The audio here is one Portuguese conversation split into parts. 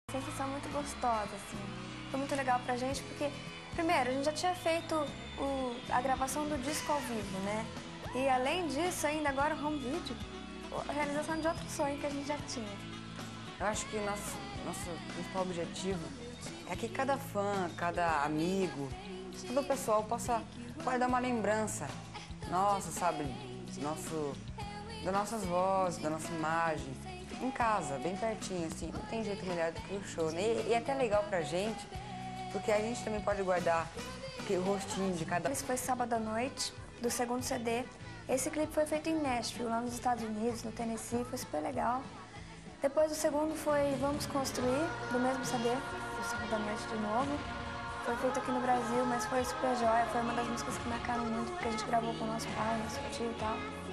Sensação muito gostosa, assim. Foi muito legal pra gente, porque, primeiro, a gente já tinha feito a gravação do disco ao vivo, né? E, além disso, ainda agora o home video, a realização de outro sonho que a gente já tinha. Eu acho que nosso principal objetivo é que cada fã, cada amigo, todo o pessoal possa guardar uma lembrança nossa, sabe? Das nossas vozes, da nossa imagem. Em casa, bem pertinho, assim, não tem jeito melhor do que o show, né? E é até legal pra gente, porque a gente também pode guardar o rostinho de cada... Isso foi sábado à noite, do segundo CD. Esse clipe foi feito em Nashville, lá nos Estados Unidos, no Tennessee, foi super legal. Depois o segundo foi Vamos Construir, do mesmo CD, do sábado à noite de novo. Foi feito aqui no Brasil, mas foi super jóia, foi uma das músicas que marcaram muito, porque a gente gravou com o nosso pai, nosso tio e tal.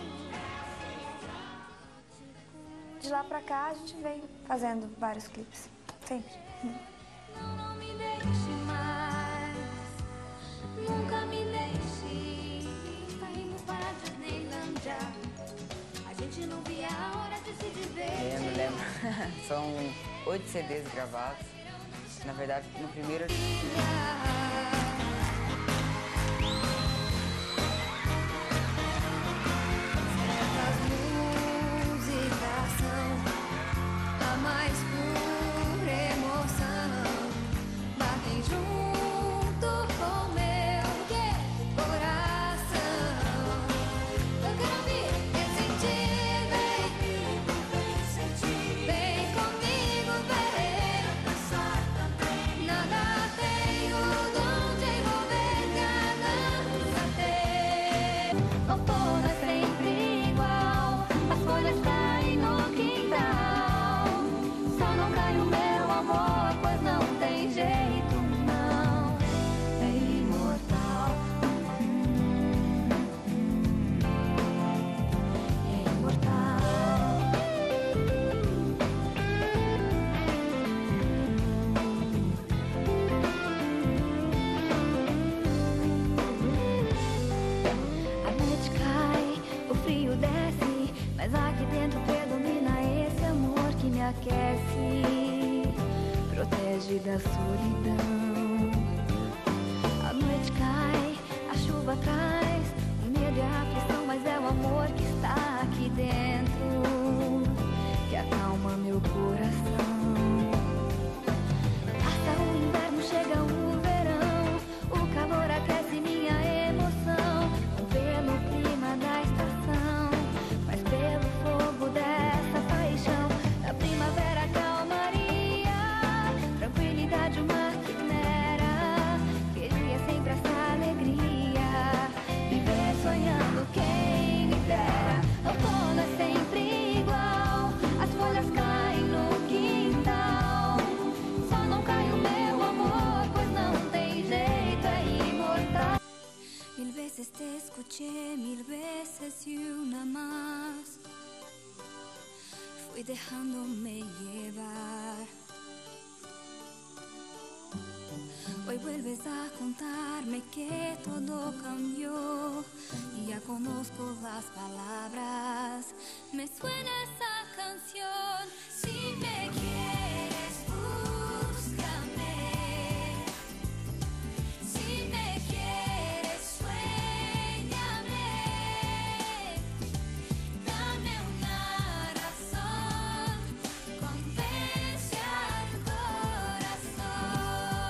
De lá pra cá, a gente vem fazendo vários clipes, sempre. Não me deixe mais, nunca me deixe. Saímos para Disneyland já. A gente não via a hora de se divertir. Lembro. São 8 CDs gravados. Na verdade, no primeiro... Aquece, protege da solidão. A noite cai, a chuva traz o medo e a aflição, mas é o amor que está aqui dentro que acalma meu coração. Passa o inverno, chega o verão, o calor aquece minha emoção. Não pelo clima da estação, mas pelo fogo dessa paixão. A primavera, calmaria, tranquilidade, uma quimera. Queria sempre essa alegria, viver sonhando, quem me dera. Outono é sempre igual, as folhas caem no quintal. Só não cai o meu amor, pois não tem jeito, é imortal. Mil veces te escuché, mil veces y una más. Fui dejándome llevar. Hoy vuelves a contarme que todo cambió y ya conozco las palabras. Me suena esa canción. Si me quieres, búscame. Si me quieres, suéñame. Dame una razón, convence al corazón.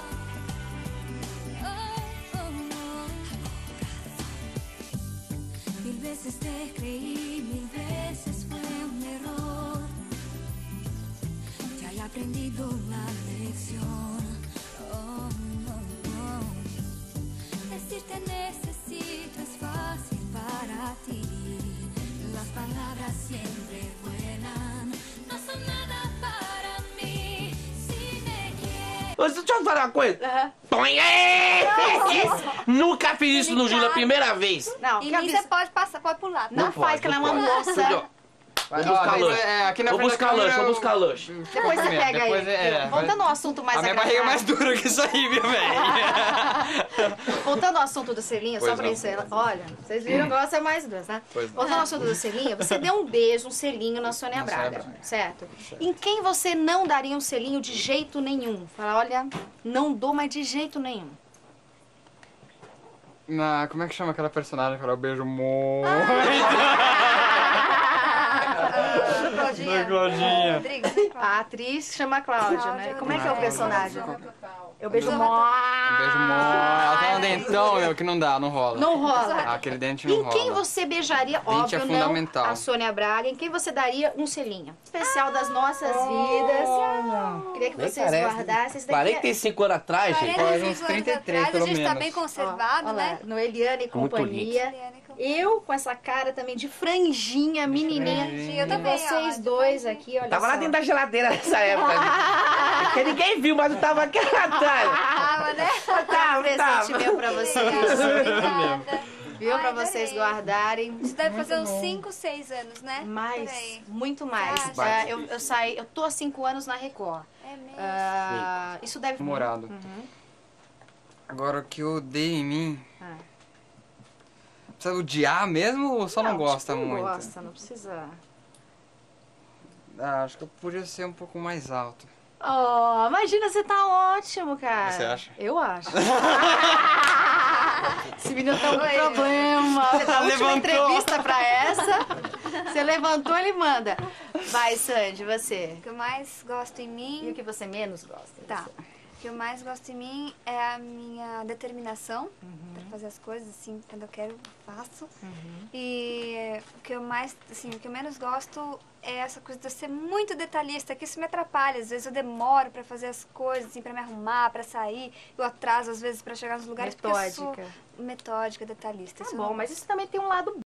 Oh, oh, no. Mil veces te creí, mil veces fue un error. Ya he aprendido la lección. Oh, no, no. Decirte necesito es fácil para ti. Las palabras siempre vuelan, no son nada para mí. Si me quieres. Deixa eu falar uma coisa. Põe aí! Nunca fiz isso no Júlio, a primeira vez. Não, E nisso você pode passar, pode pular. não faz, que ela é uma moça. Vou buscar lanche. Aqui na Vou frente buscar da lanche, câmera, vou buscar lanche. Depois você pega depois aí. Voltando ao assunto mais A minha barriga é mais agradável. dura que isso aí, viu, velho? Voltando ao assunto do selinho, só Pois pra não. isso. Olha, vocês viram, gosta mais duas, né? Pois não. Voltando ao assunto do selinho, você deu um beijo, um selinho na Sônia Braga, certo? Em quem você não daria um selinho de jeito nenhum? Fala, olha, não dou, mas de jeito nenhum. Como é que chama aquela personagem que fala beijo muito? Claudinha. Claudinha. Rodrigues, né? A atriz chama Cláudia, né? Como é que é o personagem? Eu beijo mó. Beijo muito. Ela tem um dentão, meu, que não dá, não rola. Não rola. Aquele dente não Em rola. quem você beijaria, Dente óbvio, é não fundamental. a Sônia Braga, em quem você daria um selinho? Especial das nossas vidas. Queria que Nem vocês parece. guardassem. Esse daqui é- 45 anos atrás, gente. 45 uns anos 33 atrás, pelo a gente tá menos. bem conservado, Olha lá, né? no Eliane e Muito companhia. Eu com essa cara também de franjinha, menininha. Eu E também, vocês ó, dois aqui, olha Tava só. lá dentro da geladeira nessa época. Porque ninguém viu, mas eu tava aqui atrás. Tava, né? Tá, um presente meu pra vocês. Obrigada. Viu? Pra Ai, vocês adorei. guardarem. Isso deve fazer uns 5, 6 anos, né? Por Mais, aí. muito mais. Você acha? Eu tô há 5 anos na Record. É mesmo. Isso deve... Namorado. Agora, o que eu odeio em mim... Precisa odiar mesmo ou só não gosta tipo, muito? Não gosta, não precisa... Acho que eu podia ser um pouco mais alto. Oh, imagina, você tá ótimo, cara. Você acha? Eu acho. Esse menino tá com problema. Da última Levantou. entrevista pra essa, você levantou, ele manda. Vai, Sandy, você. O que eu mais gosto em E o mim... que você menos gosta? Tá. O que eu mais gosto em mim é a minha determinação pra fazer as coisas, assim, quando eu quero, eu faço. E o que eu mais, assim, o que eu menos gosto é essa coisa de eu ser muito detalhista, que isso me atrapalha. Às vezes eu demoro pra fazer as coisas, assim, pra me arrumar, pra sair. Eu atraso, às vezes, pra chegar nos lugares. porque eu sou Metódica. metódica, detalhista. Tá Isso eu bom, não mas gosto. isso também tem um lado